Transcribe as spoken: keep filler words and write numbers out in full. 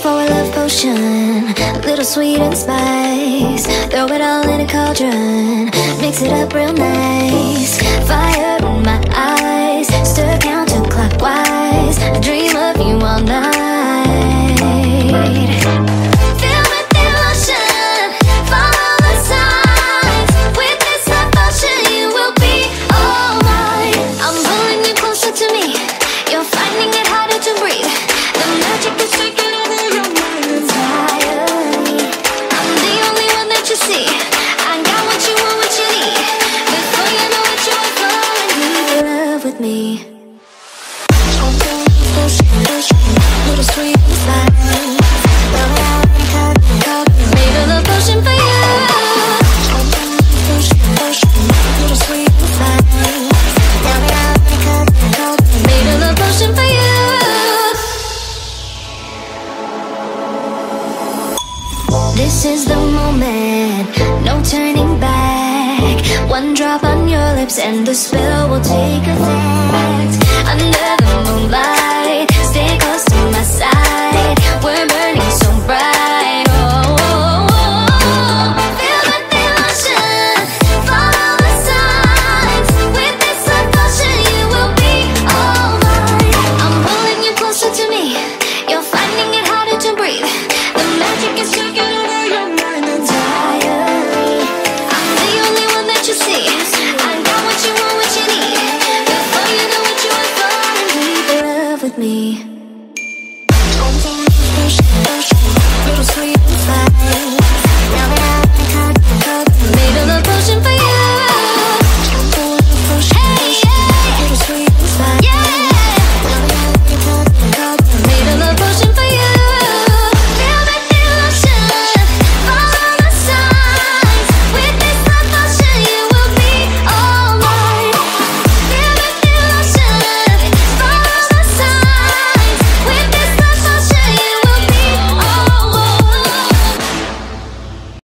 for a love potion, a little sweet and spice. Throw it all in a cauldron, mix it up real nice. Fire in my eyes, stir counterclockwise. I dream of you all night. Filled with emotion, follow the signs. With this love potion, you will be all mine. I'm pulling you closer to me, you're finding it harder to breathe. The magic is taking over your mind entirely. I'm the only one that you see. I got what you want, what you need. Before you know it, you're falling in love with me. Little sweet inside. Made a love potion for you. Little sweet inside. Made a love potion for you. This is the moment, no turning back. One drop on your lips and the spell will take effect. Under the moonlight.